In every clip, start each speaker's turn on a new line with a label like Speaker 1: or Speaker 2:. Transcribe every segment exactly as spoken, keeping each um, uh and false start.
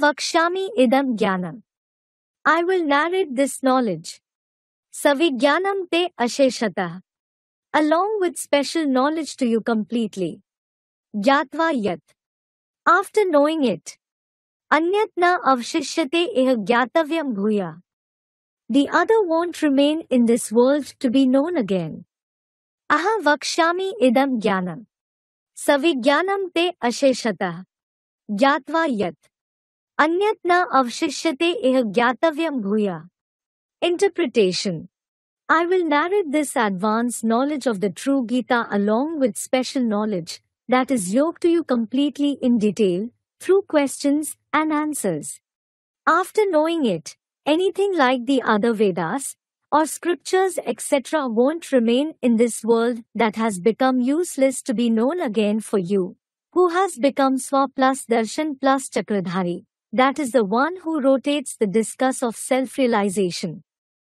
Speaker 1: vakshami idam jnanam. I will narrate this knowledge. Savijnanam te asheshatah. Along with special knowledge to you completely. Jyatva yat. After knowing it. Anyat na avshishyate eh jnatavyam bhuya. The other won't remain in this world to be known again. Aha vakshami idam jnanam. Savijnanam te asheshatah. Jyatva yat. Anyat na avshishyate eh jnatavyam bhuya. Interpretation. I will narrate this advanced knowledge of the true Gita along with special knowledge that is yoked to you completely in detail through questions and answers. After knowing it, anything like the other Vedas or scriptures et cetera won't remain in this world that has become useless to be known again for you, who has become Swa plus Darshan plus Chakradhari, that is the one who rotates the discus of self-realization.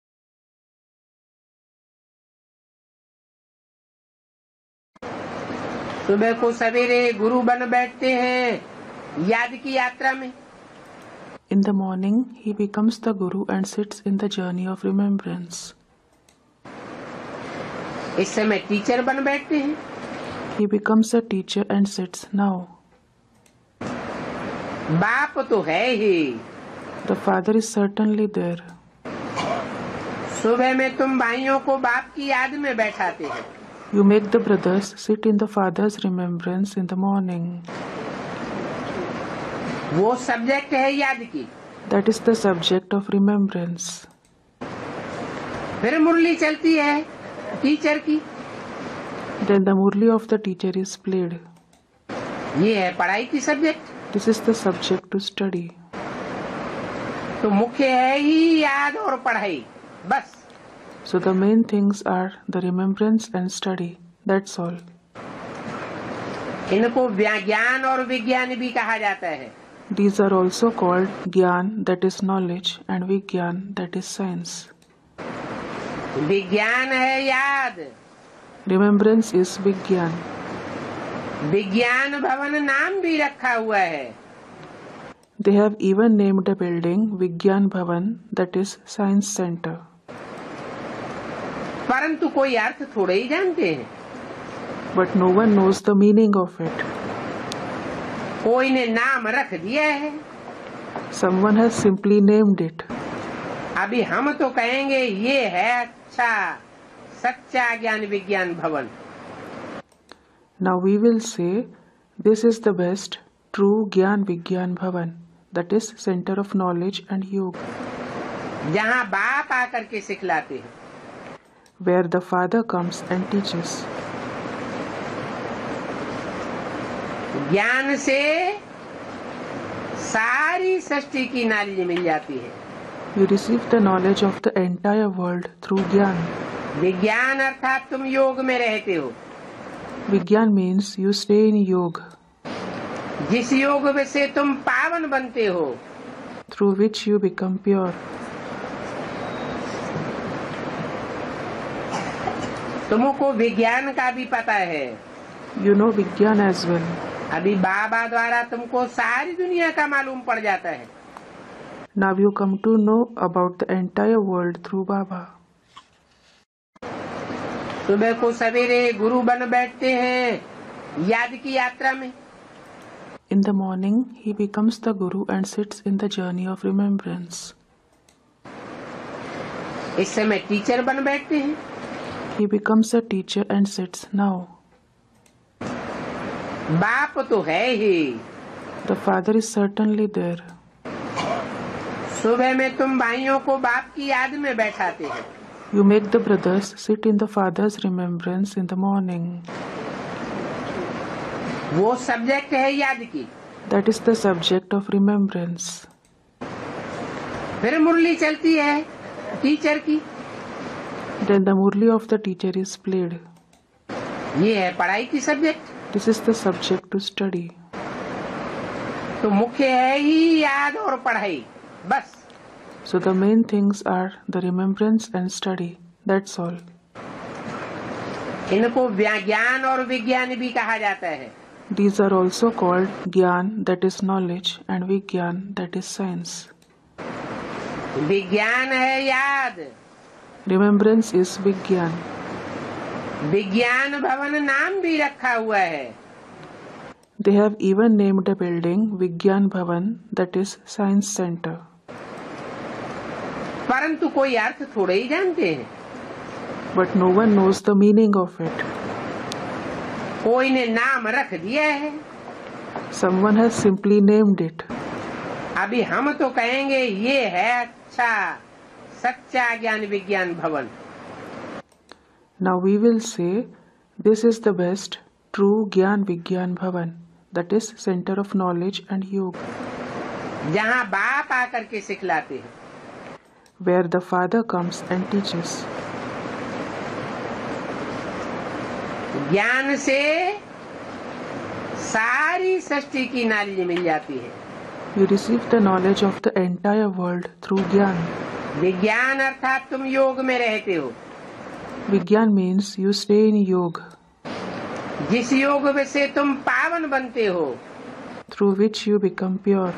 Speaker 2: सुबह को सवेरे गुरु बन बैठते हैं याद की यात्रा में.
Speaker 3: In the morning, he becomes the Guru and sits in the journey of remembrance.
Speaker 2: इस समय टीचर बन बैठते हैं.
Speaker 3: He becomes a teacher and sits now.
Speaker 2: बाप तो है ही.
Speaker 3: The father is certainly there.
Speaker 2: सुबह में तुम भाइयों को बाप की याद में बैठाते हैं.
Speaker 3: You make the brothers sit in the father's remembrance in the morning.
Speaker 2: वो सब्जेक्ट है याद की.
Speaker 3: That is the subject of remembrance.
Speaker 2: फिर मुरली चलती है टीचर की.
Speaker 3: Then the murli of the teacher is played.
Speaker 2: ये है पढ़ाई की subject.
Speaker 3: This is the subject to study.
Speaker 2: तो मुख्य है ही याद और पढ़ाई बस.
Speaker 3: So the main things are the remembrance and study. That's all.
Speaker 2: इनको ज्ञान और विज्ञान भी कहा जाता है.
Speaker 3: These are also called Gyan, that is knowledge, and Vigyan, that is science.
Speaker 2: विज्ञान है याद.
Speaker 3: Remembrance is Vigyan.
Speaker 2: विज्ञान भवन नाम भी रखा हुआ है.
Speaker 3: They have even named a building Vigyan Bhavan, that is Science Center.
Speaker 2: परंतु कोई अर्थ थोड़े ही जानते हैं.
Speaker 3: But no one knows the meaning of it.
Speaker 2: कोई ने नाम रख दिया है.
Speaker 3: Someone has simply named it.
Speaker 2: अभी हम तो कहेंगे ये है अच्छा सच्चा ज्ञान विज्ञान भवन.
Speaker 3: Now we will say this is the best true Gyan Vigyan Bhavan, that is center of knowledge and yoga.
Speaker 2: जहाँ बाप आकर के सिखलाते हैं.
Speaker 3: Where the father comes and teaches.
Speaker 2: ज्ञान से सारी सृष्टि की नॉलेज मिल जाती है.
Speaker 3: You receive the knowledge of the entire world through Gyan.
Speaker 2: विज्ञान अर्थात तुम योग में रहते हो.
Speaker 3: Vigyan means you stay in yoga.
Speaker 2: जिस योग से तुम पावन बनते हो.
Speaker 3: Through which you become pure.
Speaker 2: तुमको विज्ञान का भी पता है.
Speaker 3: You know Vigyan as well.
Speaker 2: अभी बाबा द्वारा तुमको सारी दुनिया का मालूम पड़ जाता है.
Speaker 3: Now you come to know about the entire world through Baba.
Speaker 2: सुबह को सवेरे गुरु बन बैठते हैं याद की यात्रा में.
Speaker 3: In the morning, he becomes the Guru and sits in the journey of remembrance.
Speaker 2: इस समय टीचर बन बैठते हैं.
Speaker 3: He becomes a teacher and sits now.
Speaker 2: बाप तो है ही.
Speaker 3: The father is certainly there.
Speaker 2: सुबह में तुम भाइयों को बाप की याद में बैठाते हैं.
Speaker 3: You make the brothers sit in the father's remembrance in the morning.
Speaker 2: वो सब्जेक्ट है याद की.
Speaker 3: That is the subject of remembrance.
Speaker 2: फिर मुरली चलती है टीचर की.
Speaker 3: Then the murli of the teacher is played.
Speaker 2: ये है पढ़ाई की subject.
Speaker 3: This is the subject to study.
Speaker 2: तो मुख्य है ही याद और पढ़ाई बस.
Speaker 3: So the main things are the remembrance and study. That's all.
Speaker 2: इनको ज्ञान और विज्ञान भी कहा जाता है.
Speaker 3: These are also called Gyan, that is knowledge, and Vigyan, that is science.
Speaker 2: विज्ञान है याद,
Speaker 3: Remembrance is Vigyan.
Speaker 2: विज्ञान भवन नाम भी रखा हुआ है।
Speaker 3: They have even named a building Vigyan Bhavan, that is Science Center.
Speaker 2: परंतु कोई अर्थ थोड़े ही जानते हैं।
Speaker 3: But no one knows the meaning of it.
Speaker 2: कोई ने नाम रख दिया है।
Speaker 3: Someone has simply named it.
Speaker 2: अभी हम तो कहेंगे ये है अच्छा सच्चा ज्ञान विज्ञान भवन।
Speaker 3: Now we will say, this is the best, true Gyan Vigyan Bhavan, that is Center of Knowledge and Yoga,
Speaker 2: जहाँ बाप आकर के सिखलाते हैं।
Speaker 3: where the Father comes and teaches.
Speaker 2: ज्ञान से सारी सृष्टि की नॉलेज मिल जाती है।
Speaker 3: You receive the knowledge of the entire world through Gyan.
Speaker 2: विज्ञान अर्थात तुम योग में रहते हो।
Speaker 3: Vigyan means you stay in Yoga,
Speaker 2: जिस योग से तुम पावन बनते हो,
Speaker 3: through which you become pure.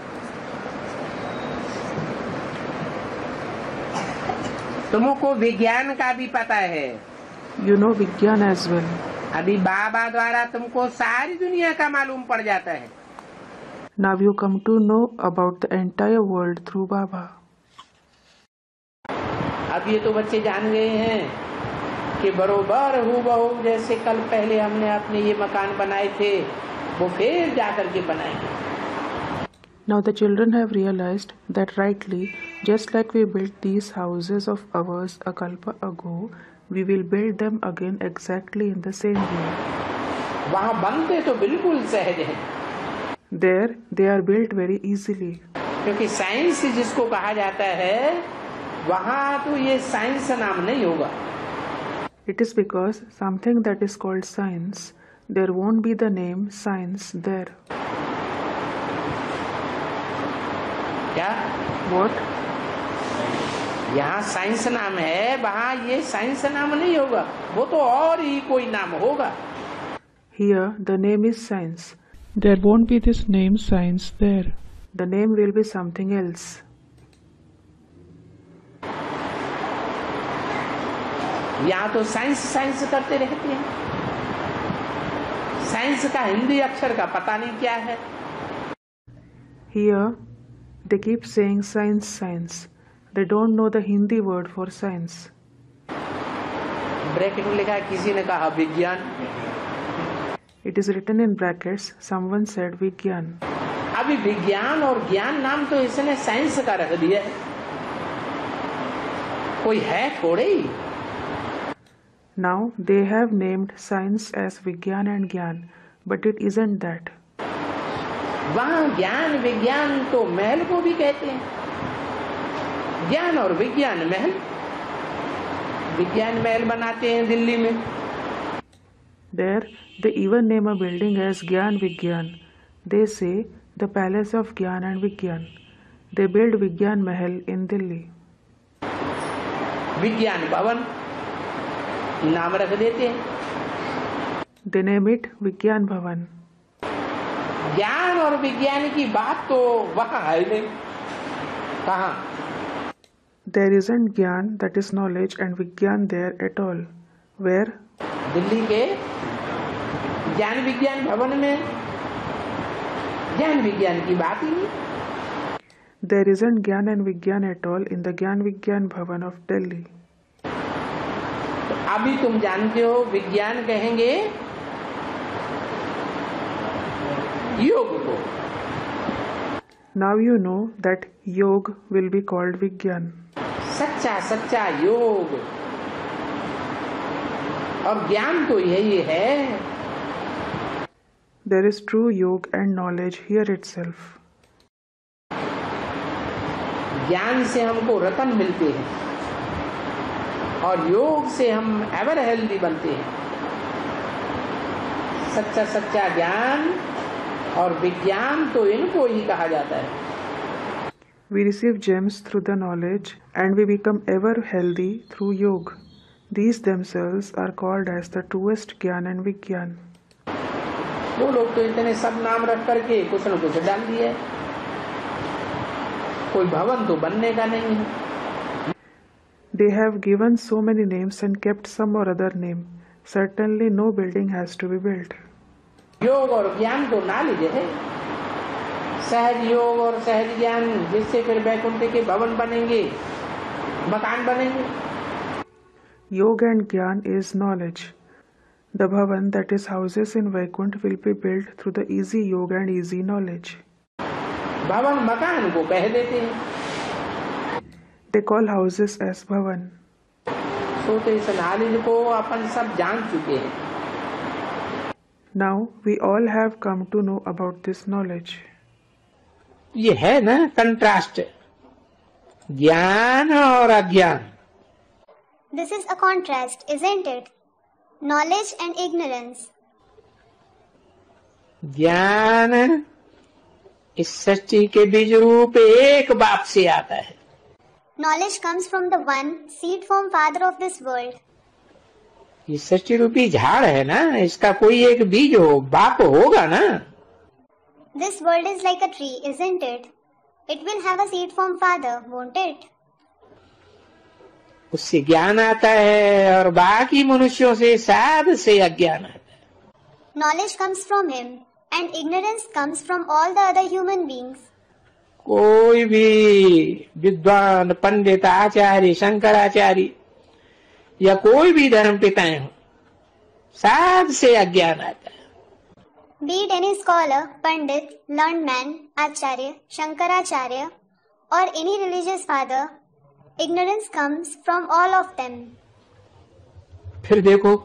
Speaker 2: तुमको विज्ञान का भी पता है।
Speaker 3: You know Vigyan as well.
Speaker 2: अभी बाबा द्वारा तुमको सारी दुनिया का मालूम पड़ जाता है।
Speaker 3: Now you come to know about the entire world through Baba.
Speaker 2: अब ये तो बच्चे जान गए हैं कि बरोबर हूबहू जैसे कल पहले हमने अपने ये मकान बनाए थे वो फिर जाकर के बनाएंगे।
Speaker 3: Now the children have realized that rightly, just like we built these houses of ours a kalpa ago, we will build them again exactly in the same way.
Speaker 2: वहाँ बनते तो बिल्कुल सहज हैं,
Speaker 3: There they are built very easily.
Speaker 2: क्योंकि science जिसको कहा जाता है वहाँ तो ये साइंस नाम नहीं होगा।
Speaker 3: It is because something that is called science, there won't be the name science there.
Speaker 2: क्या?
Speaker 3: What?
Speaker 2: यहाँ साइंस नाम है, वहाँ ये साइंस नाम नहीं होगा, वो तो और ही कोई नाम होगा।
Speaker 3: Here the name is science. There won't be this name science there. The name will be something else.
Speaker 2: यहाँ तो साइंस साइंस करते रहते हैं। साइंस का हिंदी अक्षर का पता नहीं क्या है।
Speaker 3: Here they keep saying science, science. They don't know the Hindi word for science.
Speaker 2: Bracket में लिखा है, किसी ने कहा विज्ञान।
Speaker 3: It is written in brackets. Someone said Vigyan.
Speaker 2: अभी विज्ञान और ज्ञान नाम तो इसने साइंस का रख दिया है, कोई है थोड़े ही।
Speaker 3: Now they have named science as Vigyan and Gyan, but it isn't that.
Speaker 2: वहाँ ज्ञान विज्ञान तो महल को भी कहते हैं। ज्ञान और विज्ञान महल, विज्ञान महल बनाते हैं दिल्ली में।
Speaker 3: There they even name a building as Gyan Vigyan. They say the palace of Gyan and Vigyan. They build Vigyan Mahal in Delhi.
Speaker 2: विज्ञान भवन नाम रख देते हैं।
Speaker 3: They name it Vigyan Bhavan.
Speaker 2: ज्ञान और विज्ञान की बात तो वहाँ है नहीं। कहाँ?
Speaker 3: There isn't Gyan, that is knowledge, and Vigyan there at all. Where?
Speaker 2: Delhi के ज्ञान विज्ञान भवन में ज्ञान विज्ञान की बात ही नहीं।
Speaker 3: There isn't Gyan and Vigyan at all in the Gyan Vigyan Bhavan of Delhi.
Speaker 2: तो अभी तुम जानते हो विज्ञान कहेंगे योग को।
Speaker 3: Now you know that Yoga will be called Vigyan.
Speaker 2: सच्चा सच्चा योग और ज्ञान तो यही है।
Speaker 3: There is true yoga and knowledge here itself.
Speaker 2: ज्ञान से हमको रतन मिलते हैं और योग से हम एवर हेल्दी बनते हैं। सच्चा सच्चा ज्ञान और विज्ञान तो इनको ही कहा जाता है।
Speaker 3: We receive gems through the knowledge and we become ever healthy through yoga. These themselves are called as the truest Gyan and Vigyan.
Speaker 2: वो लोग तो इतने सब नाम रख करके कुछ न कुछ डाल दिए, कोई भवन तो बनने का नहीं है।
Speaker 3: They have given so many names and kept some or other name. Certainly no building has to be built.
Speaker 2: योग और ज्ञान तो नॉलेज है, सहज योग और सहज ज्ञान, जिससे फिर वैकुंठ के भवन बनेंगे, मकान बनेंगे।
Speaker 3: Yoga and Gyan is knowledge. The bhavan, that is houses in Vaikunt, will be built through the easy yoga and easy knowledge.
Speaker 2: भवन मकान को कह देते हैं,
Speaker 3: They call houses as bhavan.
Speaker 2: तो इस नॉलेज को अपन सब जान चुके हैं।
Speaker 3: Now we all have come to know about this knowledge.
Speaker 2: ये है ना कंट्रास्ट, ज्ञान और अज्ञान।
Speaker 4: This is a contrast, isn't it? Knowledge and ignorance.
Speaker 2: ज्ञान इस सृष्टि के बीज रूप एक बाप से आता है।
Speaker 4: Knowledge comes from the one seed form father of this world.
Speaker 2: ये सृष्टि रूपी झाड़ है ना, इसका कोई एक बीज हो, बाप होगा ना।
Speaker 4: This world is like a tree, isn't it? It will have a seed form father, won't it?
Speaker 2: उससे ज्ञान आता है और बाकी मनुष्यों से सब से अज्ञान आता है।
Speaker 4: Knowledge comes from him and ignorance comes from all the other human beings.
Speaker 2: कोई भी विद्वान, पंडित, आचार्य, शंकराचार्य या कोई भी धर्म पिताएं हो, सब से अज्ञान आता है।
Speaker 4: Be it any scholar, pandit, learned man, acharya, shankaracharya or any religious father, ignorance comes from all of them.
Speaker 2: फिर देखो,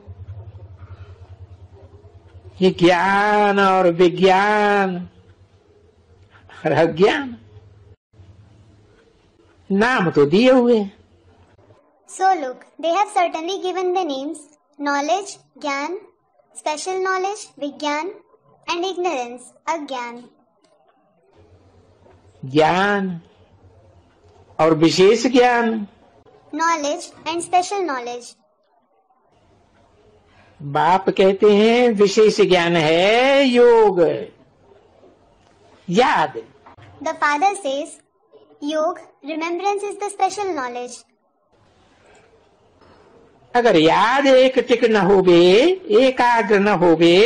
Speaker 2: ये ज्ञान और विज्ञान और अज्ञान नाम तो दिए हुए।
Speaker 4: So look, they have certainly given the names knowledge, Gyan, special knowledge, Vigyan, and ignorance, Agyan.
Speaker 2: ज्ञान और विशेष ज्ञान,
Speaker 4: Knowledge and special knowledge.
Speaker 2: बाप कहते हैं विशेष ज्ञान है योग, याद।
Speaker 4: The father says, Yog, remembrance is the special knowledge.
Speaker 2: अगर याद एक टिक न होगे, एकाग्र न होगे,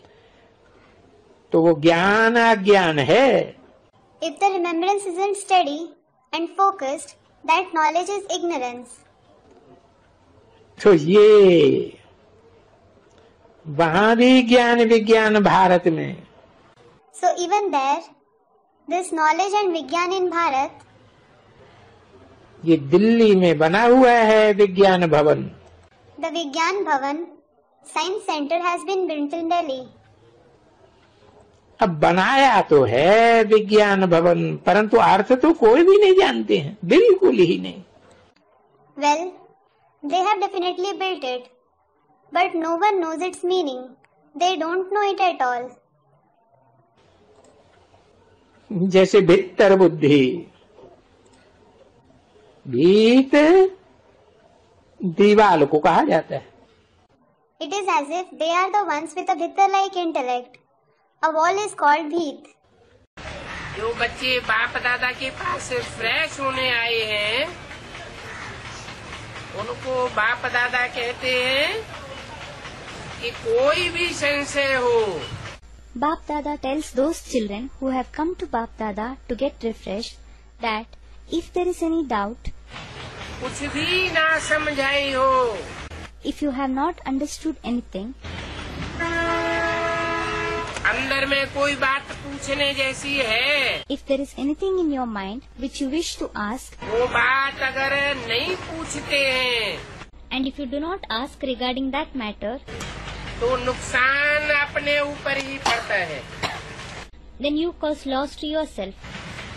Speaker 2: तो वो ज्ञान अज्ञान है।
Speaker 4: If the remembrance isn't steady and focused, that knowledge is ignorance.
Speaker 2: तो ये वहां भी ज्ञान विज्ञान भारत में।
Speaker 4: So even there, this knowledge and Vigyan in Bharat,
Speaker 2: ये दिल्ली में बना हुआ है विज्ञान भवन।
Speaker 4: the Vigyan Bhavan Science Center has been built in Delhi.
Speaker 2: अब बनाया तो है विज्ञान भवन, परंतु अर्थ तो कोई भी नहीं जानते हैं, बिल्कुल ही नहीं।
Speaker 4: Well, they have definitely built it, but no one knows its meaning. They don't know it at all.
Speaker 2: जैसे भीतर बुद्धि, भीत दीवाल को कहा जाता है।
Speaker 4: It is as if they are the ones with a bhittar-like intellect. A wall is called Bheet.
Speaker 2: जो बच्चे बाप दादा के पास फ्रेश होने आए हैं, उनको बाप दादा कहते हैं कि कोई भी संशय हो।
Speaker 5: Bap Dada tells those children who have come to Bap Dada to get refreshed that if there is any doubt,
Speaker 2: कुछ भी ना समझाई हो,
Speaker 5: if you have not understood anything,
Speaker 2: अंदर में कोई बात पूछने जैसी है,
Speaker 5: if there is anything in your mind which you wish to ask,
Speaker 2: वो बात अगर नहीं पूछते हैं,
Speaker 5: and if you do not ask regarding that matter,
Speaker 2: तो नुकसान अपने ऊपर ही पड़ता है।
Speaker 5: then you cause loss to yourself.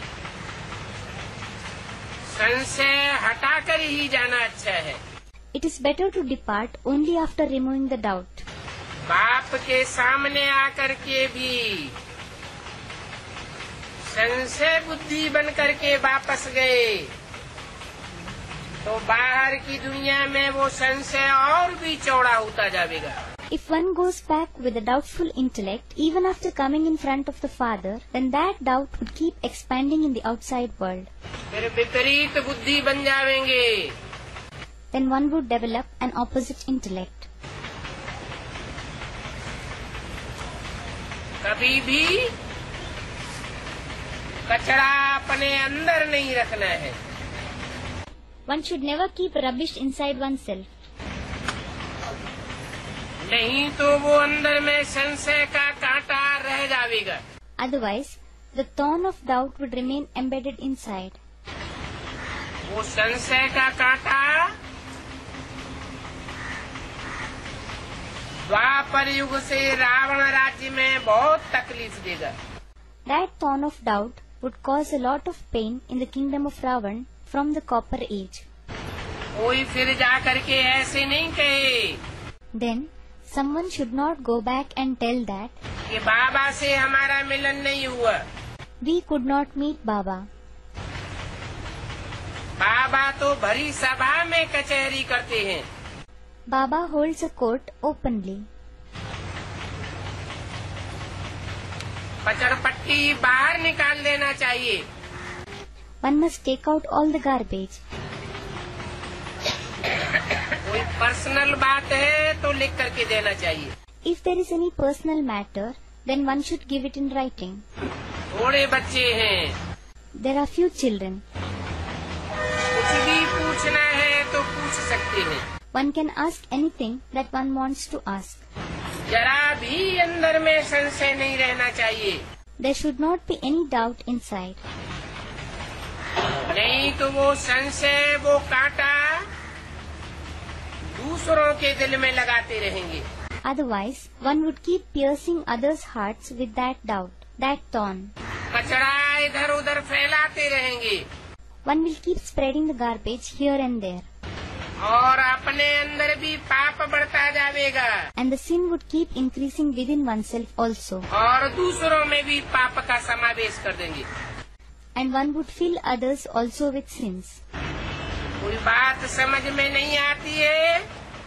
Speaker 2: संशय हटाकर ही जाना अच्छा है।
Speaker 5: It is better to depart only after removing the doubt.
Speaker 2: बाप के सामने आकर के भी संशय बुद्धि बन करके वापस गए, तो बाहर की दुनिया में वो संशय और भी चौड़ा होता जाएगा।
Speaker 5: If one goes back with a doubtful intellect, even after coming in front of the father, then that doubt would keep expanding in the outside world.
Speaker 2: फिर विपरीत बुद्धि बन जाएंगे.
Speaker 5: Then one would develop an opposite intellect.
Speaker 2: कभी भी कचरा अपने अंदर नहीं रखना है.
Speaker 5: One should never keep rubbish inside oneself.
Speaker 2: नहीं तो वो अंदर में संशय का कांटा रह जाएगा.
Speaker 5: Otherwise, the thorn of doubt would remain embedded inside.
Speaker 2: वो संशय का कांटा द्वापर युग से रावण राज्य में बहुत तकलीफ देगा.
Speaker 5: That thorn of doubt would cause a lot of pain in the kingdom of Ravan from the copper age.
Speaker 2: कोई फिर जा करके ऐसे नहीं कहे.
Speaker 5: Then, someone should not go back and tell that
Speaker 2: कि बाबा से हमारा मिलन नहीं हुआ.
Speaker 5: we could not meet Baba.
Speaker 2: बाबा तो भरी सभा में कचहरी करते हैं.
Speaker 5: Baba holds a court openly.
Speaker 2: कचरपट्टी बाहर निकाल देना चाहिए.
Speaker 5: One must take out all the garbage.
Speaker 2: कोई पर्सनल बात है तो लिख करके देना चाहिए.
Speaker 5: If there is any personal matter, then one should give it in writing.
Speaker 2: थोड़े बच्चे हैं.
Speaker 5: There are few children.
Speaker 2: कुछ भी पूछना है तो पूछ सकते हैं.
Speaker 5: One can ask anything that one wants to ask.
Speaker 2: जरा भी अंदर में संशय नहीं रहना चाहिए.
Speaker 5: There should not be any doubt inside.
Speaker 2: नहीं तो वो संशय, वो कांटा दूसरों के दिल में लगाते रहेंगे.
Speaker 5: Otherwise, one would keep piercing others' hearts with that doubt, that thorn.
Speaker 2: कचरा इधर उधर फैलाते रहेंगे.
Speaker 5: One will keep spreading the garbage here and there.
Speaker 2: और अपने अंदर भी पाप बढ़ता जाएगा.
Speaker 5: And the sin would keep increasing within oneself also.
Speaker 2: और दूसरों में भी पाप का समावेश कर देंगे.
Speaker 5: And one would fill others also with sins.
Speaker 2: कोई बात समझ में नहीं आती है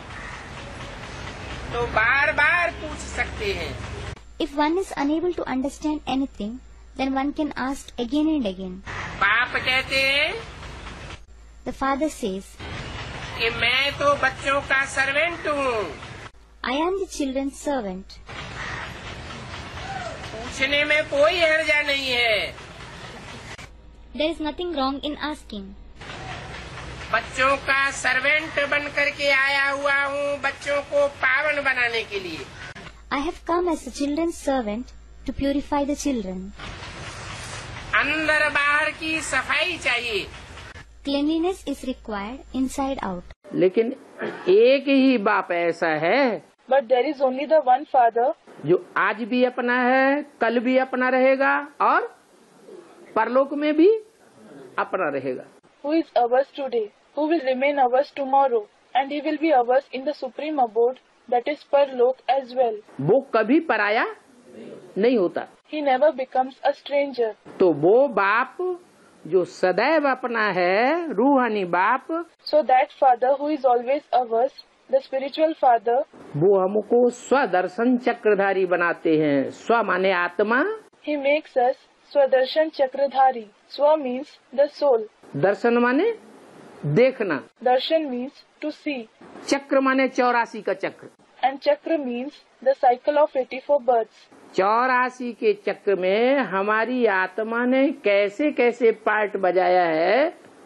Speaker 2: तो बार बार पूछ सकते हैं.
Speaker 5: If one is unable to understand anything, then one can ask again and again.
Speaker 2: बाप कहते हैं
Speaker 5: The father says,
Speaker 2: कि मैं तो बच्चों का सर्वेंट हूँ.
Speaker 5: I am the children's servant.
Speaker 2: पूछने में कोई हर्जा नहीं है.
Speaker 5: There is nothing wrong in asking.
Speaker 2: बच्चों का सर्वेंट बन करके आया हुआ हूँ बच्चों को पावन बनाने के लिए.
Speaker 5: I have come as a children's servant to purify the children.
Speaker 2: अंदर बाहर की सफाई चाहिए.
Speaker 5: Cleanliness is required inside out.
Speaker 2: लेकिन एक ही बाप ऐसा है.
Speaker 3: But there is only the one Father
Speaker 2: जो आज भी अपना है, कल भी अपना रहेगा और परलोक में भी अपना रहेगा.
Speaker 3: who is ours today, who will remain ours tomorrow, and he will be ours in the supreme abode, that is Parlok as well.
Speaker 2: वो कभी पराया नहीं होता.
Speaker 3: He never becomes a stranger.
Speaker 2: तो वो बाप जो सदैव अपना है, रूहानी बाप,
Speaker 3: So that Father who is always ours, the spiritual Father,
Speaker 2: वो हमको स्वदर्शन चक्रधारी बनाते हैं. स्व माने आत्मा,
Speaker 3: he makes us Swadarshan Chakradhari. Swa means the soul.
Speaker 2: दर्शन माने देखना,
Speaker 3: Darshan means to see.
Speaker 2: चक्र माने चौरासी का चक्र.
Speaker 3: And Chakra means the cycle of eighty-four births.
Speaker 2: चौरासी के चक्र में हमारी आत्मा ने कैसे कैसे पार्ट बजाया है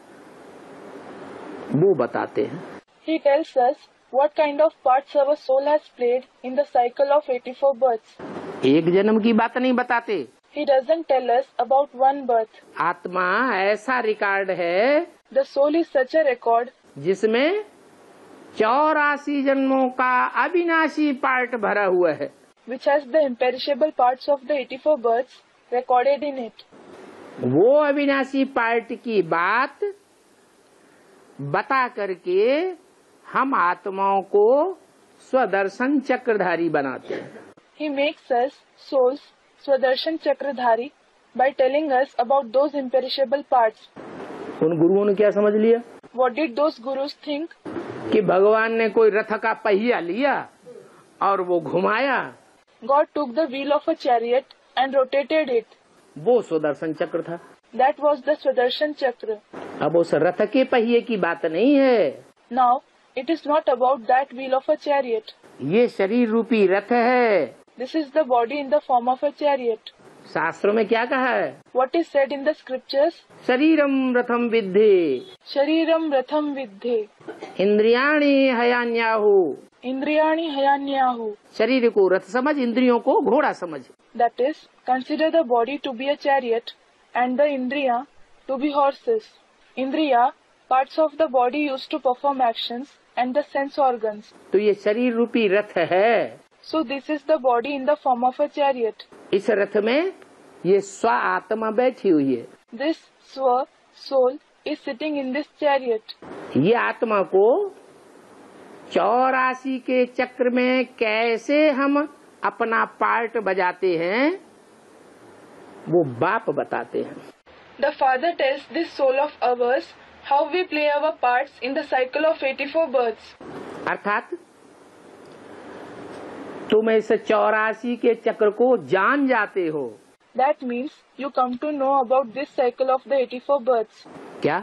Speaker 2: वो बताते हैं.
Speaker 3: He tells us what kind of parts our soul has played in the cycle of eighty-four births.
Speaker 2: एक जन्म की बात नहीं बताते.
Speaker 3: He doesn't tell us about one birth.
Speaker 2: आत्मा ऐसा रिकॉर्ड है
Speaker 3: The soul is such a record
Speaker 2: जिसमें चौरासी जन्मों का अविनाशी पार्ट भरा हुआ है.
Speaker 3: which has the imperishable parts of the eighty-four births recorded in it.
Speaker 2: वो अविनाशी पार्ट की बात बता करके हम आत्माओं को स्वदर्शन चक्रधारी बनाते हैं.
Speaker 3: He makes us souls Swadarshan Chakradhari by telling us about those imperishable parts.
Speaker 2: उन गुरुओं ने क्या समझ लिया
Speaker 3: What did those gurus think?
Speaker 2: कि भगवान ने कोई रथ का पहिया लिया और वो घुमाया।
Speaker 6: God took the wheel of a chariot and rotated it.
Speaker 2: वो सुदर्शन चक्र था।
Speaker 6: That was the Sudarshan Chakra.
Speaker 2: अब उस रथ के पहिए की बात नहीं है।
Speaker 6: Now, it is not about that wheel of a chariot.
Speaker 2: ये शरीर रूपी रथ है।
Speaker 6: This is the body in the form of a chariot.
Speaker 2: शास्त्रों में क्या कहा है?
Speaker 6: What is said in the scriptures?
Speaker 2: शरीरम रथम विद्धि,
Speaker 6: Shariram Ratham Viddhe,
Speaker 2: इंद्रियाणि हयान्याहु।
Speaker 6: Indriyani Hayanyahu.
Speaker 2: शरीर को रथ समझ, इंद्रियों को घोड़ा समझ।
Speaker 6: That is, consider the body to be a chariot and the Indriya to be horses. Indriya, parts of the body used to perform actions, and the sense organs.
Speaker 2: तो ये शरीर रूपी रथ है।
Speaker 6: So this is the body in the form of a chariot.
Speaker 2: इस रथ में ये स्व आत्मा बैठी हुई है।
Speaker 6: This Swa, soul, is sitting in this chariot.
Speaker 2: ये आत्मा को चौरासी के चक्र में कैसे हम अपना पार्ट बजाते हैं, वो बाप बताते हैं।
Speaker 6: The father tells this soul of ours how we play our parts in the cycle of eighty-four births.
Speaker 2: अर्थात तुम इस चौरासी के चक्र को जान जाते हो।
Speaker 6: That means you come to know about this cycle of the eighty-four births.
Speaker 2: क्या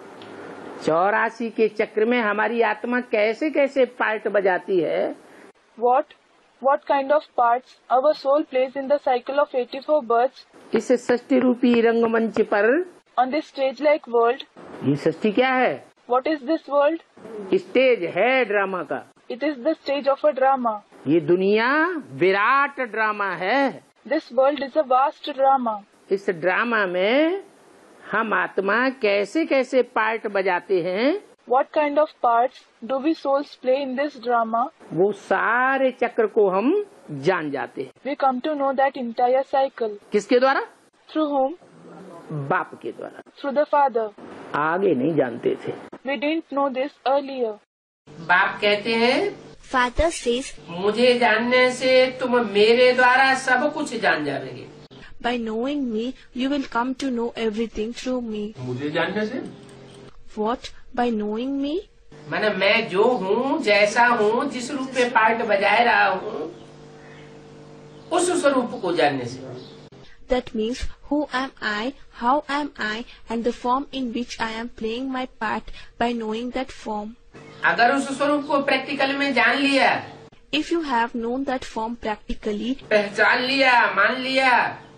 Speaker 2: चौरासी के चक्र में हमारी आत्मा कैसे कैसे पार्ट बजाती है?
Speaker 6: What? What kind of parts our soul plays in the cycle of eighty-four births
Speaker 2: इस सृष्टि रूपी रंगमंच पर?
Speaker 6: on this stage-like world?
Speaker 2: ये सृष्टि क्या है?
Speaker 6: What is this world?
Speaker 2: Stage है ड्रामा का।
Speaker 6: It is the stage of a drama.
Speaker 2: ये दुनिया विराट ड्रामा है।
Speaker 6: This world is a vast drama.
Speaker 2: इस ड्रामा में हम आत्मा कैसे कैसे पार्ट बजाते हैं?
Speaker 6: What kind of parts do we souls play in this drama?
Speaker 2: वो सारे चक्र को हम जान जाते हैं।
Speaker 6: We come to know that entire cycle.
Speaker 2: किसके द्वारा?
Speaker 6: Through whom?
Speaker 2: बाप के द्वारा।
Speaker 6: Through the father.
Speaker 2: आगे नहीं जानते थे।
Speaker 6: We didn't know this earlier.
Speaker 2: बाप कहते हैं,
Speaker 5: Father says,
Speaker 2: मुझे जानने से तुम मेरे द्वारा सब कुछ जान जाओगे।
Speaker 7: By knowing me, you will come to know everything through me.
Speaker 2: मुझे जानने से?
Speaker 7: What? By knowing me?
Speaker 2: मैंने मैं जो हूँ, जैसा हूँ, जिस रूप में पार्ट बजाए रहा हूँ, उस स्वरूप को जानने से।
Speaker 7: That means who am I, how am I, and the form in which I am playing my part by knowing that form.
Speaker 2: अगर उस स्वरूप को प्रैक्टिकल में जान लिया,
Speaker 7: If you have known that form practically,
Speaker 2: पहचान लिया, मान लिया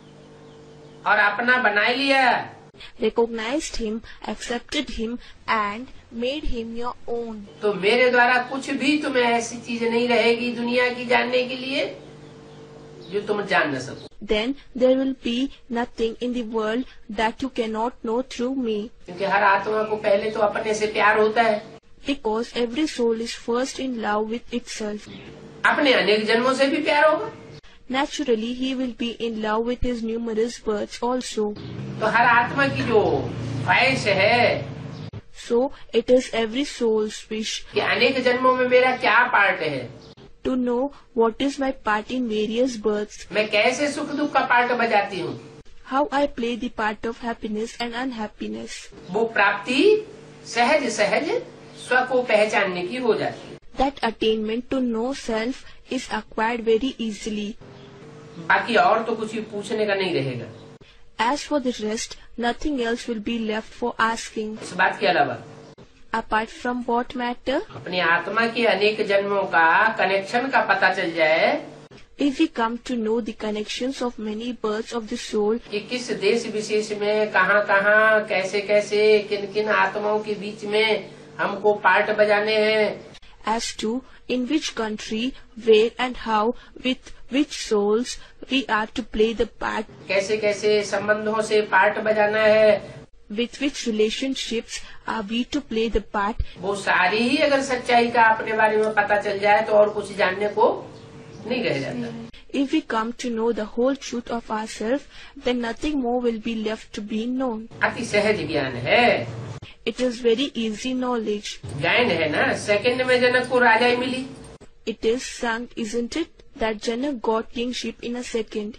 Speaker 2: और अपना बना लिया,
Speaker 7: recognized him, accepted him, and made him your own,
Speaker 2: तो मेरे द्वारा कुछ भी तुम्हें ऐसी चीज नहीं रहेगी दुनिया की जानने के लिए जो तुम जान न सको।
Speaker 7: then there will be nothing in the world that you cannot know through me.
Speaker 2: क्योंकि हर आत्मा को पहले तो अपने से प्यार होता है।
Speaker 7: Because every soul is first in love with itself.
Speaker 2: अपने अनेक जन्मों से भी प्यार होगा,
Speaker 7: Naturally, he will be in love with his numerous births also.
Speaker 2: तो हर आत्मा की जो ख्वाहिश है
Speaker 7: So, it is every soul's wish
Speaker 2: कि अनेक जन्मों में मेरा क्या पार्ट है,
Speaker 7: to know what is my part in various births,
Speaker 2: मैं कैसे सुख दुख का पार्ट बजाती हूँ,
Speaker 7: how I play the part of happiness and unhappiness.
Speaker 2: वो प्राप्ति सहज सहज स्व को पहचानने की हो जाती है।
Speaker 7: That attainment to know self is acquired very easily.
Speaker 2: बाकी और तो कुछ भी पूछने का नहीं रहेगा।
Speaker 7: As for the rest, nothing else will be left for asking.
Speaker 2: इस बात के अलावा
Speaker 7: Apart from what matter?
Speaker 2: अपनी आत्मा के अनेक जन्मों का कनेक्शन का पता चल जाए
Speaker 7: If we come to know the connections of many births of the soul,
Speaker 2: कि किस देश विशेष में कहाँ कहाँ कैसे कैसे किन किन आत्माओं के बीच में हमको पार्ट बजाने हैं,
Speaker 7: as to in which country, where and how, with which souls we are to play the part,
Speaker 2: कैसे कैसे संबंधों से पार्ट बजाना है,
Speaker 7: with which relationships are we to play the part,
Speaker 2: वो सारी ही अगर सच्चाई का अपने बारे में पता चल जाए तो और कुछ जानने को नहीं रह जाता।
Speaker 7: if we come to know the whole truth of ourselves, then nothing more will be left to be known.
Speaker 2: अति सहज ज्ञान है,
Speaker 7: It is very easy knowledge.
Speaker 2: ज्ञान है ना। सेकंड में जनक को राजाई मिली,
Speaker 7: It is sung, isn't it, that Janak got kingship in a second.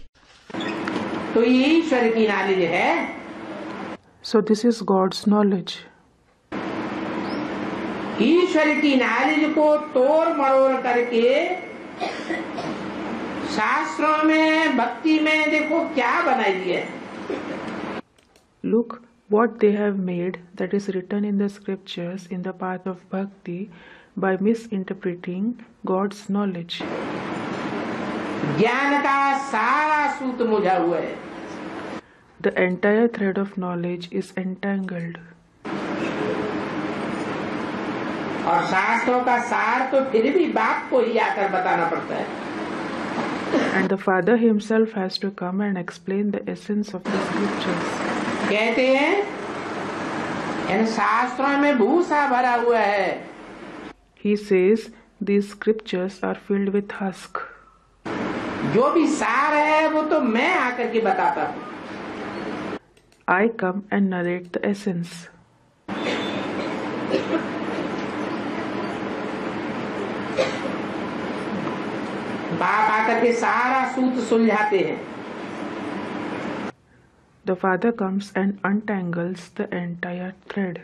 Speaker 2: तो ये ईश्वर की नॉलेज है।
Speaker 3: So this is God's knowledge.
Speaker 2: ईश्वर की नॉलेज को तोड़ मरोड़ करके शास्त्रों में भक्ति में देखो क्या बनाई है.
Speaker 3: Look what they have made that is written in the scriptures in the path of bhakti by misinterpreting God's knowledge.
Speaker 2: ज्ञान का सारा सूत मुझा हुआ है.
Speaker 3: The entire thread of knowledge is entangled.
Speaker 2: और शास्त्रों का सार तो फिर भी बाप को ही आकर बताना पड़ता है.
Speaker 3: And the Father himself has to come and explain the essence of the scriptures.
Speaker 2: कहते हैं इन शास्त्रों में भूसा भरा हुआ है.
Speaker 3: He says these scriptures are filled with husk.
Speaker 2: जो भी सार है वो तो मैं आकर के बताता हूँ.
Speaker 3: I come and narrate the essence.
Speaker 2: बाप आकर के सारा सूत सुलझाते हैं.
Speaker 3: The Father comes and untangles the entire thread.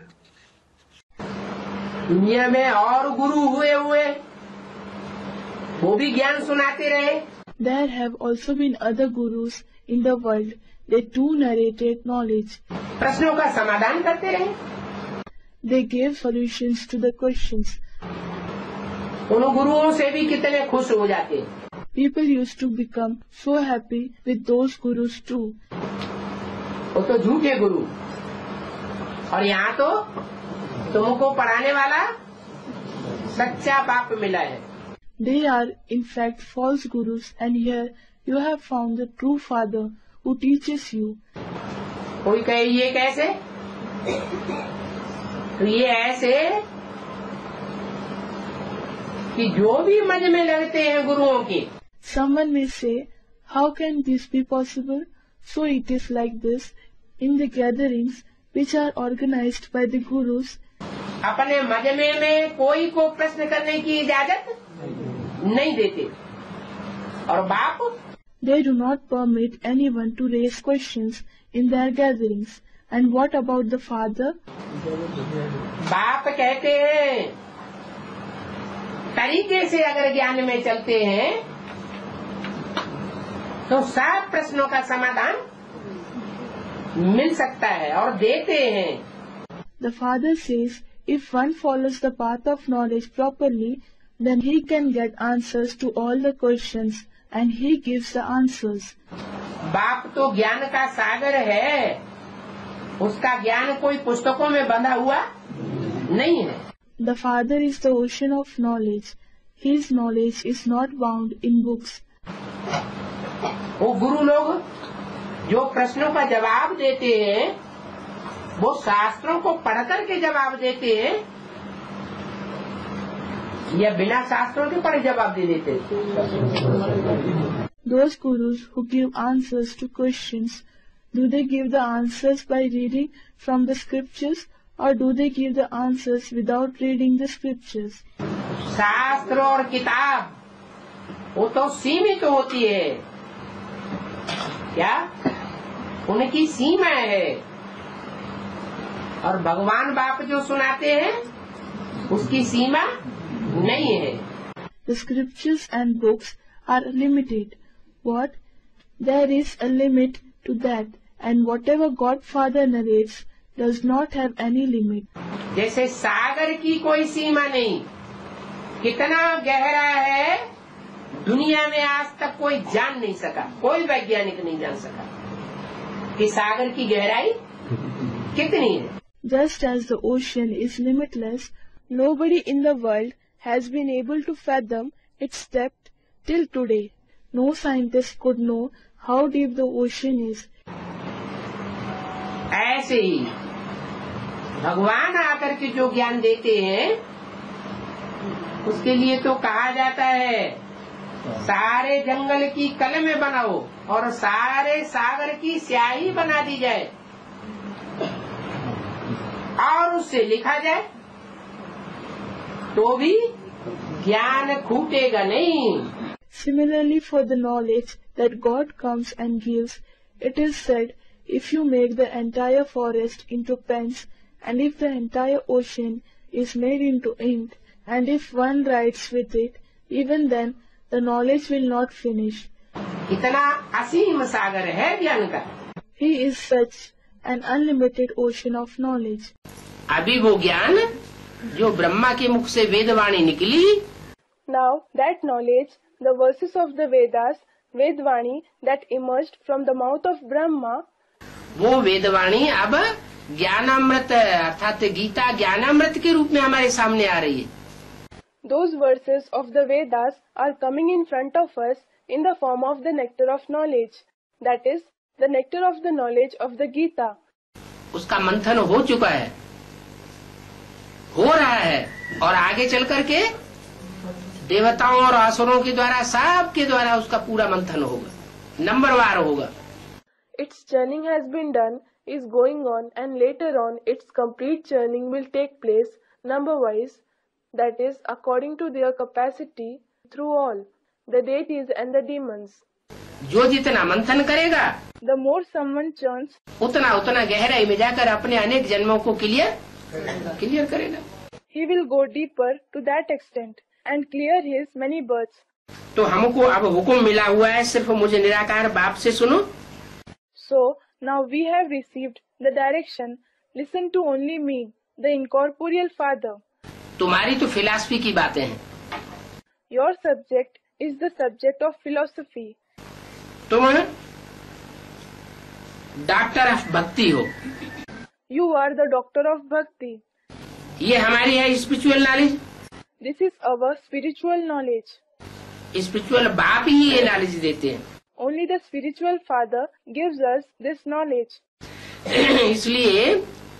Speaker 2: दुनिया में और गुरु हुए हुए वो भी ज्ञान सुनाते रहे.
Speaker 6: There have also been other gurus in the world. They too narrated knowledge.
Speaker 2: प्रश्नों का समाधान करते रहे.
Speaker 6: They gave solutions to the questions.
Speaker 2: उन गुरुओं से भी कितने खुश हो जाते.
Speaker 6: People used to become so happy with those gurus too.
Speaker 2: वो तो झूठे गुरु. और यहाँ तो तुमको पढ़ाने वाला सच्चा बाप मिला है.
Speaker 6: They are in fact false gurus, and here you have found the true Father who teaches you.
Speaker 2: कोई कहे ये कैसे? तो ये ऐसे कि जो भी मज में लगते हैं गुरुओं के.
Speaker 6: Someone may say, how can this be possible? So it is like this in the gatherings which are organized by the gurus.
Speaker 2: अपने मजमे में कोई को प्रश्न करने की इजाजत नहीं देते. और बाप
Speaker 6: They do not permit anyone to raise questions in their gatherings. And what about the Father?
Speaker 2: बाप कहते हैं तरीके से अगर ज्ञान में चलते हैं तो सब प्रश्नों का समाधान मिल सकता है और देते हैं.
Speaker 6: The Father says, if one follows the path of knowledge properly, then he can get answers to all the questions, and he gives the answers.
Speaker 2: बाप तो ज्ञान का सागर है. उसका ज्ञान कोई पुस्तकों में बंधा हुआ नहीं है.
Speaker 6: The Father is the ocean of knowledge. His knowledge is not bound in books.
Speaker 2: वो गुरु लोग जो प्रश्नों का जवाब देते हैं वो शास्त्रों को पढ़ करके जवाब देते हैं या बिना शास्त्रों के पढ़े जवाब दे देते हैं.
Speaker 6: Those gurus who give answers to questions, do they give the answers by reading from the scriptures, or do they give the answers without reading the scriptures?
Speaker 2: शास्त्र और किताब वो तो सीमित होती है. क्या उनकी सीमा है. और भगवान बाप जो सुनाते हैं उसकी सीमा नहीं है.
Speaker 6: The scriptures and books are limited. What? There is a limit to that, and whatever Godfather narrates does not have any limit.
Speaker 2: जैसे सागर की कोई सीमा नहीं. कितना गहरा है दुनिया में आज तक कोई जान नहीं सका. कोई वैज्ञानिक नहीं जान सका कि सागर की गहराई कितनी है.
Speaker 6: Just as the ocean is limitless, nobody in the world has been able to fathom its depth till today. No scientist could know how deep the ocean is.
Speaker 2: ऐसे ही भगवान आकर के जो ज्ञान देते हैं उसके लिए तो कहा जाता है सारे जंगल की कलम बनाओ और सारे सागर की स्याही बना दी जाए और उससे लिखा जाए तो भी ज्ञान खूटेगा नहीं.
Speaker 6: Similarly, for the knowledge that God comes and gives, it is said, if you make the entire forest into pens, and if the entire ocean is made into ink, and if one writes with it, even then the knowledge will not finish.
Speaker 2: इतना असीम सागर है ज्ञान का।
Speaker 6: He is such an unlimited ocean of knowledge.
Speaker 2: अभी वो ज्ञान जो ब्रह्मा के मुख से वेदवाणी निकली,
Speaker 6: Now that knowledge, the verses of the Vedas, Vedvani, that emerged from the mouth of Brahma,
Speaker 2: वो वेदवाणी अब ज्ञानामृत अर्थात गीता ज्ञानामृत के रूप में हमारे सामने आ रही है।
Speaker 6: those verses of the Vedas are coming in front of us in the form of the nectar of knowledge. That is, the nectar of the knowledge of the Gita.
Speaker 2: उसका मंथन हो चुका है, हो रहा है, और आगे चल करके देवताओं और असुरों के द्वारा, सब के द्वारा उसका पूरा मंथन होगा, नंबरवार होगा।
Speaker 6: Its churning has been done, is going on, and later on its complete churning will take place number-wise, that is, according to their capacity, through all, the deities and the demons.
Speaker 2: जो जितना मंथन करेगा,
Speaker 6: The more someone churns,
Speaker 2: उतना उतना गहराई में जाकर अपने अनेक जन्मों को क्लियर क्लियर करेगा।
Speaker 6: he will go deeper to that extent and clear his many births.
Speaker 2: तो हमको अब हुक्म मिला हुआ है, सिर्फ मुझे निराकार बाप से सुनो।
Speaker 6: So, now we have received the direction, listen to only me, the incorporeal Father.
Speaker 2: तुम्हारी तो फिलॉसफी की बातें हैं,
Speaker 6: Your subject is the subject of philosophy.
Speaker 2: तुम डॉक्टर ऑफ भक्ति हो,
Speaker 6: You are the doctor of bhakti.
Speaker 2: ये हमारी है spiritual knowledge.
Speaker 6: This is our spiritual knowledge.
Speaker 2: Spiritual बाप ही ये नॉलेज देते हैं।
Speaker 6: Only the spiritual Father gives us this knowledge.
Speaker 2: इसलिए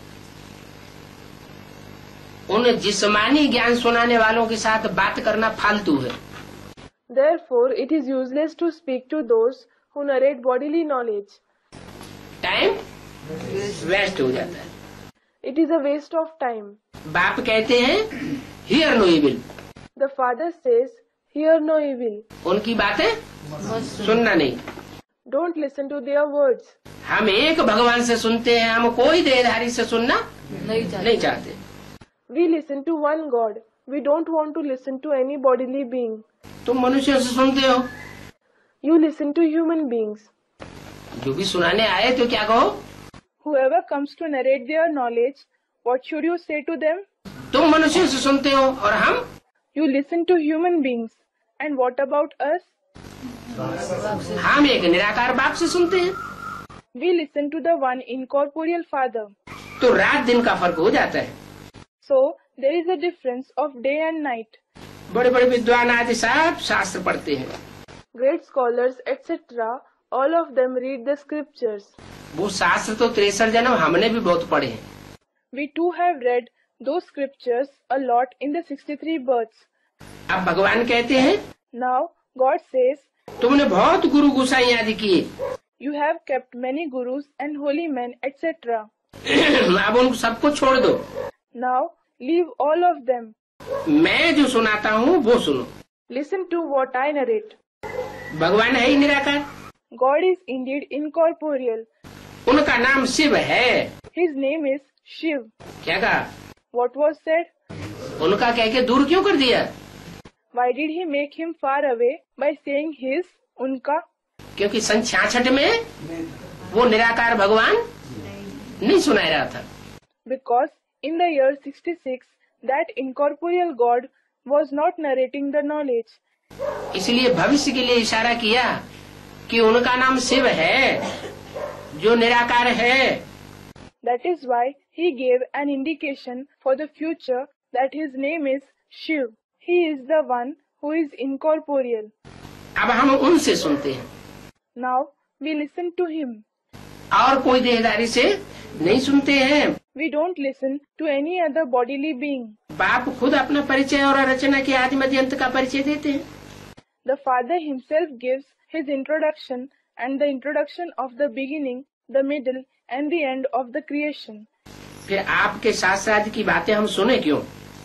Speaker 2: उन जिस्मानी ज्ञान सुनाने वालों के साथ बात करना फालतू है।
Speaker 6: Therefore, it is useless to speak to those who narrate bodily knowledge.
Speaker 2: Time waste हो जाता है।
Speaker 6: It is a waste of time.
Speaker 2: बाप कहते हैं hear no evil,
Speaker 6: The Father says, hear no evil.
Speaker 2: उनकी बातें सुनना नहीं।
Speaker 6: Don't listen to their words.
Speaker 2: हम एक भगवान से सुनते हैं, हम कोई देहधारी से सुनना नहीं चाहते।
Speaker 6: We listen to one God. We don't want to listen to any bodily being.
Speaker 2: तुम मनुष्यों से सुनते हो,
Speaker 6: You listen to human beings.
Speaker 2: जो भी सुनाने आए तो क्या कहो,
Speaker 6: Whoever comes to narrate their knowledge, what should you say to them?
Speaker 2: तुम मनुष्यों से सुनते हो और हम
Speaker 6: You listen to human beings. And what about us?
Speaker 2: हम एक निराकार बाप से सुनते हैं।
Speaker 6: We listen to the one incorporeal Father.
Speaker 2: तो रात दिन का फर्क हो जाता है।
Speaker 6: So, there is a difference of day and night.
Speaker 2: बड़े बड़े विद्वान आदि सब शास्त्र पढ़ते हैं,
Speaker 6: Great scholars, et cetera, all of them read the scriptures.
Speaker 2: वो शास्त्र तो तिरसठ जन्म हमने भी बहुत पढ़े हैं।
Speaker 6: We too have read those scriptures a lot in the sixty-three births.
Speaker 2: अब भगवान कहते हैं
Speaker 6: Now, God says,
Speaker 2: तुमने बहुत गुरु गुसाई आदि किए,
Speaker 6: you have kept many gurus and holy men, et cetera.
Speaker 2: अब उन सबको छोड़ दो,
Speaker 6: Now, leave all of them.
Speaker 2: मैं जो सुनाता हूँ वो सुनो।
Speaker 6: Listen to what I narrate.
Speaker 2: भगवान है ही निराकार,
Speaker 6: God is indeed incorporeal.
Speaker 2: उनका नाम शिव है।
Speaker 6: His name is Shiv.
Speaker 2: क्या कहा,
Speaker 6: What was said?
Speaker 2: उनका कह के दूर क्यों कर दिया?
Speaker 6: Why did he make him far away by saying his, unka?
Speaker 2: क्योंकि सन छियासठ में वो निराकार भगवान नहीं सुनाया रहा था।
Speaker 6: Because in the year sixty-six, that incorporeal God was not narrating the knowledge.
Speaker 2: इसलिए भविष्य के लिए इशारा किया कि उनका नाम शिव है, जो निराकार है।
Speaker 6: That is why he gave an indication for the future that his name is Shiv. He is the one who is incorporeal.
Speaker 2: अब हम उनसे सुनते हैं,
Speaker 6: Now we listen to him.
Speaker 2: और कोई देहधारी से नहीं सुनते हैं।
Speaker 6: We don't listen to any other bodily being.
Speaker 2: बाप खुद अपना परिचय और रचना के आदि मध्य अंत का परिचय देते हैं।
Speaker 6: The Father himself gives his introduction and the introduction of the beginning, the middle and the end of the creation.
Speaker 2: फिर आपके शास्त्र आदि की बातें हम सुने क्यों,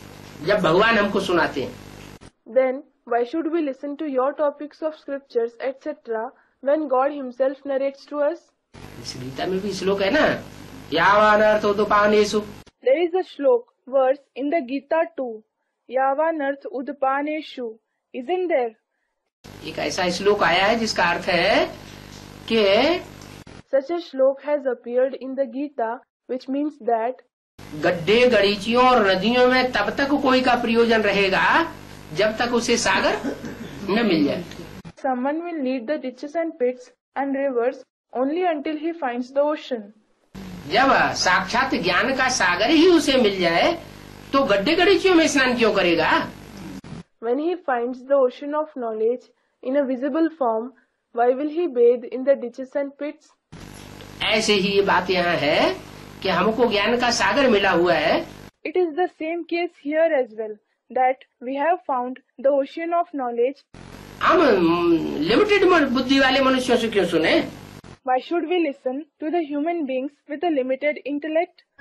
Speaker 2: जब भगवान हमको सुनाते हैं?
Speaker 6: Then why should we listen to your topics of scriptures, et cetera, when God himself narrates to us?
Speaker 2: इस गीता में भी श्लोक है ना, यावानर्थ उदपानेषु।
Speaker 6: There is a shlok, verse in the Gita too, Yavanarth Udpaneshu. Isn't there?
Speaker 2: एक ऐसा श्लोक आया है जिसका अर्थ है कि
Speaker 6: Such a shlok has appeared in the Gita, which means that
Speaker 2: गड्ढे गड़ीचियों और नदियों में तब तक कोई का प्रयोजन रहेगा जब तक उसे सागर न मिल जाए.
Speaker 6: someone will need the ditches and pits and rivers only until he finds the ocean.
Speaker 2: जब साक्षात ज्ञान का सागर ही उसे मिल जाए तो गड्ढे गड़ीचियों में स्नान क्यों करेगा?
Speaker 6: When he finds the ocean of knowledge in a visible form, why will he bathe in the ditches and pits?
Speaker 2: ऐसे ही ये बात यहाँ है कि हमको ज्ञान का सागर मिला हुआ है.
Speaker 6: It is the same case here as well, that we have found the ocean of knowledge.
Speaker 2: हम लिमिटेड बुद्धि वाले मनुष्यों से क्यों सुने?
Speaker 6: Why should we listen to the human beings with a limited intellect?